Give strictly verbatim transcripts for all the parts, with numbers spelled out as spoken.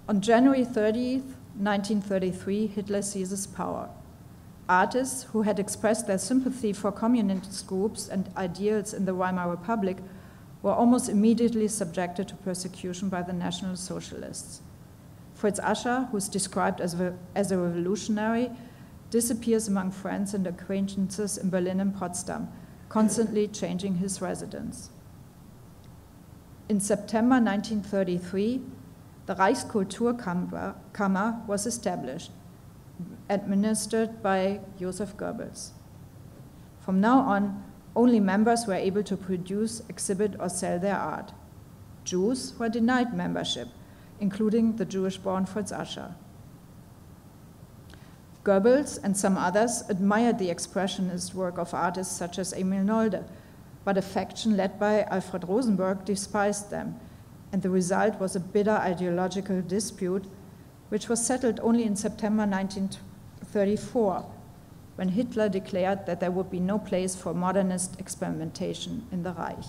On January thirtieth, nineteen thirty-three, Hitler seizes power. Artists who had expressed their sympathy for communist groups and ideals in the Weimar Republic were almost immediately subjected to persecution by the National Socialists. Fritz Ascher, who is described as a, as a revolutionary, disappears among friends and acquaintances in Berlin and Potsdam, constantly changing his residence. In September nineteen thirty-three, the Reichskulturkammer was established, administered by Joseph Goebbels. From now on, only members were able to produce, exhibit, or sell their art. Jews were denied membership, including the Jewish-born Fritz Ascher. Goebbels and some others admired the expressionist work of artists such as Emil Nolde, but a faction led by Alfred Rosenberg despised them, and the result was a bitter ideological dispute, which was settled only in September nineteen thirty-four, when Hitler declared that there would be no place for modernist experimentation in the Reich.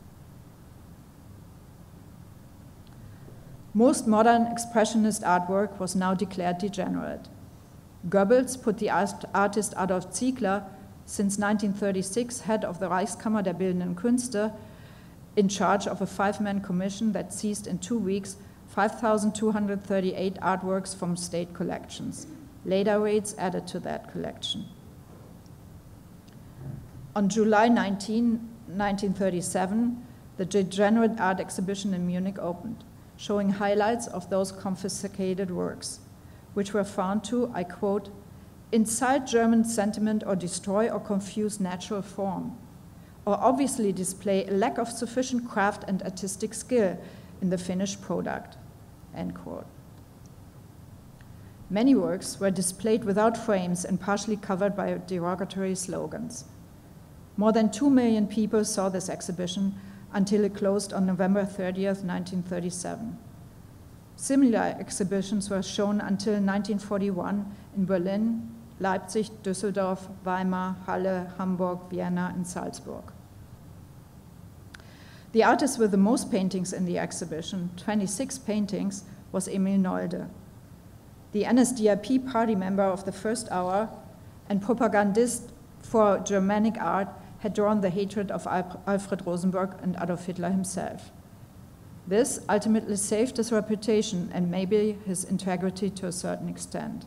Most modern expressionist artwork was now declared degenerate. Goebbels put the art artist Adolf Ziegler, since nineteen thirty-six head of the Reichskammer der Bildenden Künste, in charge of a five-man commission that seized in two weeks five thousand two hundred thirty-eight artworks from state collections. Later raids added to that collection. On July nineteenth, nineteen thirty-seven, the Degenerate Art Exhibition in Munich opened, showing highlights of those confiscated works, which were found to, I quote, incite German sentiment or destroy or confuse natural form, or obviously display a lack of sufficient craft and artistic skill in the finished product, end quote. Many works were displayed without frames and partially covered by derogatory slogans. More than two million people saw this exhibition until it closed on November thirtieth, nineteen thirty-seven. Similar exhibitions were shown until nineteen forty-one in Berlin, Leipzig, Düsseldorf, Weimar, Halle, Hamburg, Vienna, and Salzburg. The artist with the most paintings in the exhibition, twenty-six paintings, was Emil Nolde. The N S D A P party member of the first hour and propagandist for Germanic art had drawn the hatred of Alfred Rosenberg and Adolf Hitler himself. This ultimately saved his reputation and maybe his integrity to a certain extent.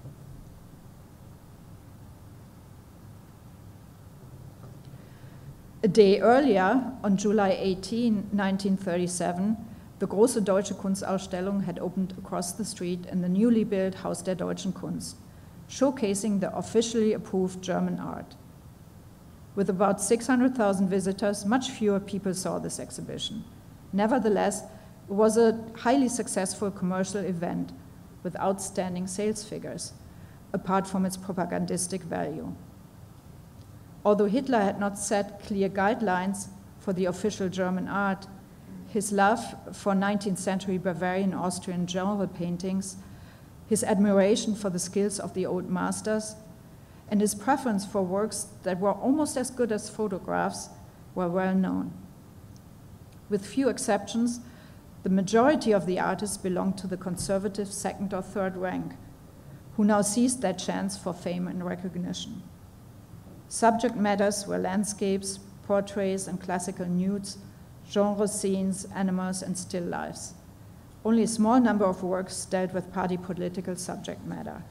A day earlier, on July eighteenth, nineteen thirty-seven, the Große Deutsche Kunstausstellung had opened across the street in the newly built Haus der Deutschen Kunst, showcasing the officially approved German art. With about six hundred thousand visitors, much fewer people saw this exhibition. Nevertheless, it was a highly successful commercial event with outstanding sales figures, apart from its propagandistic value. Although Hitler had not set clear guidelines for the official German art, his love for nineteenth century Bavarian Austrian genre paintings, his admiration for the skills of the old masters, and his preference for works that were almost as good as photographs were well known. With few exceptions, the majority of the artists belonged to the conservative second or third rank, who now seized their chance for fame and recognition. Subject matters were landscapes, portraits and classical nudes, genre scenes, animals, and still lifes. Only a small number of works dealt with party political subject matter.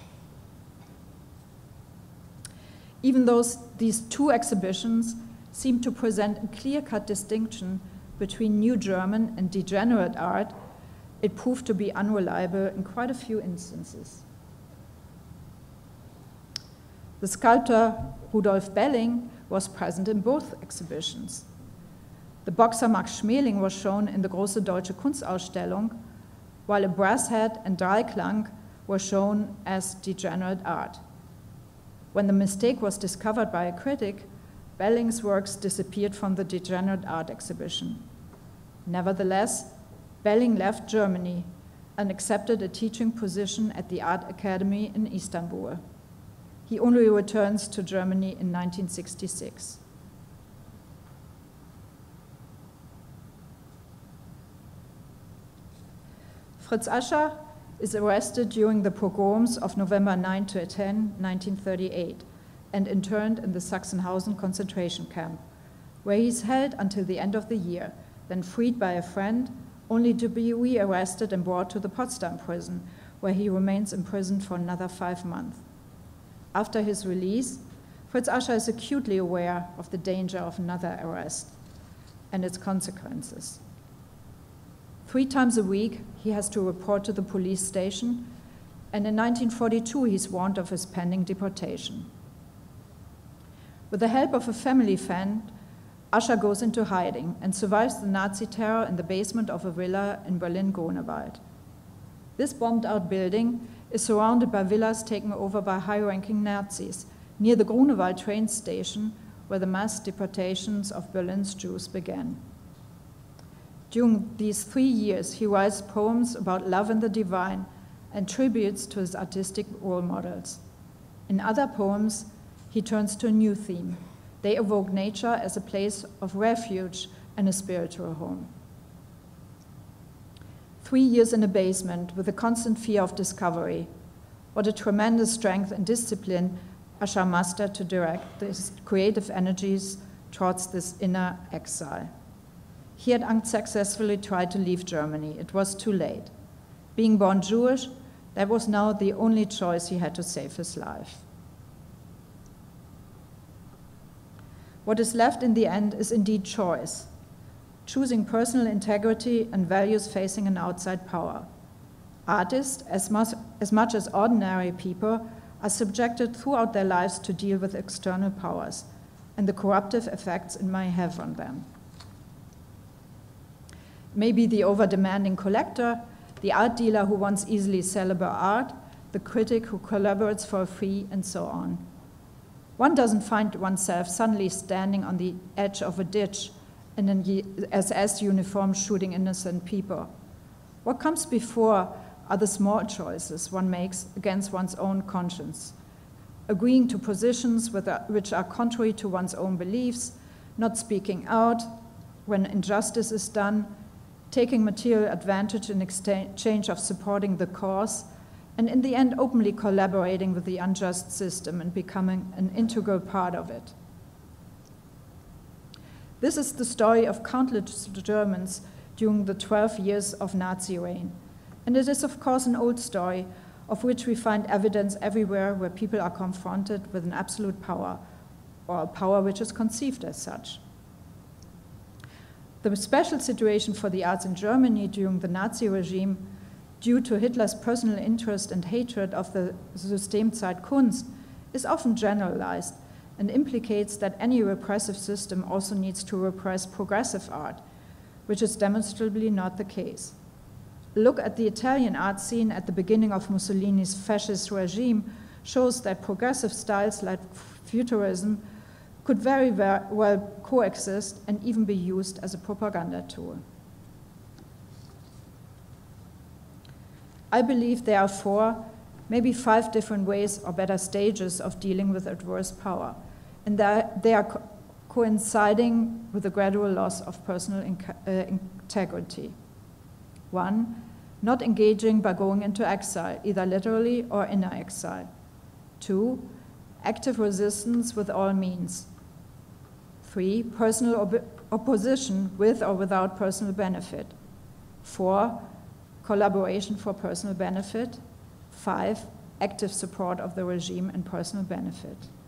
Even though these two exhibitions seem to present a clear-cut distinction between New German and degenerate art, it proved to be unreliable in quite a few instances. The sculptor Rudolf Belling was present in both exhibitions. The boxer Max Schmeling was shown in the Große Deutsche Kunstausstellung, while a brass head and Dreiklang were shown as degenerate art. When the mistake was discovered by a critic, Belling's works disappeared from the degenerate art exhibition. Nevertheless, Belling left Germany and accepted a teaching position at the Art Academy in Istanbul. He only returns to Germany in nineteen sixty-six. Fritz Ascher is arrested during the pogroms of November ninth to tenth, nineteen thirty-eight, and interned in the Sachsenhausen concentration camp, where he is held until the end of the year, then freed by a friend, only to be re-arrested and brought to the Potsdam prison, where he remains imprisoned for another five months. After his release, Fritz Ascher is acutely aware of the danger of another arrest and its consequences. Three times a week, he has to report to the police station, and in nineteen forty-two, he's warned of his pending deportation. With the help of a family friend, Ascher goes into hiding and survives the Nazi terror in the basement of a villa in Berlin-Grunewald. This bombed-out building is surrounded by villas taken over by high-ranking Nazis near the Grunewald train station, where the mass deportations of Berlin's Jews began. During these three years, he writes poems about love and the divine and tributes to his artistic role models. In other poems, he turns to a new theme. They evoke nature as a place of refuge and a spiritual home. Three years in a basement with a constant fear of discovery. What a tremendous strength and discipline Ascher mustered to direct his creative energies towards this inner exile. He had unsuccessfully tried to leave Germany. It was too late. Being born Jewish, that was now the only choice he had to save his life. What is left in the end is indeed choice, choosing personal integrity and values facing an outside power. Artists, as much, as much as ordinary people, are subjected throughout their lives to deal with external powers and the corruptive effects it may have on them. Maybe the over-demanding collector, the art dealer who wants easily sellable art, the critic who collaborates for a fee, and so on. One doesn't find oneself suddenly standing on the edge of a ditch in an S S uniform shooting innocent people. What comes before are the small choices one makes against one's own conscience, agreeing to positions which are contrary to one's own beliefs, not speaking out when injustice is done, taking material advantage in exchange of supporting the cause, and in the end openly collaborating with the unjust system and becoming an integral part of it. This is the story of countless Germans during the twelve years of Nazi reign. And it is, of course, an old story of which we find evidence everywhere where people are confronted with an absolute power, or a power which is conceived as such. The special situation for the arts in Germany during the Nazi regime, due to Hitler's personal interest and hatred of the Systemzeitkunst, is often generalized and implicates that any repressive system also needs to repress progressive art, which is demonstrably not the case. A look at the Italian art scene at the beginning of Mussolini's fascist regime shows that progressive styles like futurism could very well coexist and even be used as a propaganda tool. I believe there are four, maybe five different ways or better stages of dealing with adverse power, and that they are co coinciding with the gradual loss of personal uh, integrity. One, not engaging by going into exile, either literally or inner exile. Two, active resistance with all means. Three, personal op opposition with or without personal benefit. Four, collaboration for personal benefit. Five, active support of the regime and personal benefit.